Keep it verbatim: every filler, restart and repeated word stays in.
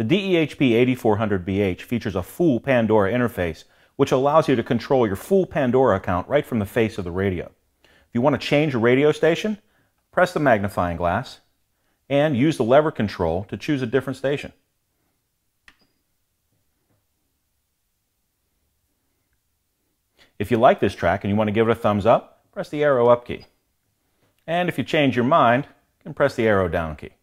The D E H P eighty-four hundred B H features a full Pandora interface, which allows you to control your full Pandora account right from the face of the radio. If you want to change a radio station, press the magnifying glass and use the lever control to choose a different station. If you like this track and you want to give it a thumbs up, press the arrow up key. And if you change your mind, you can press the arrow down key.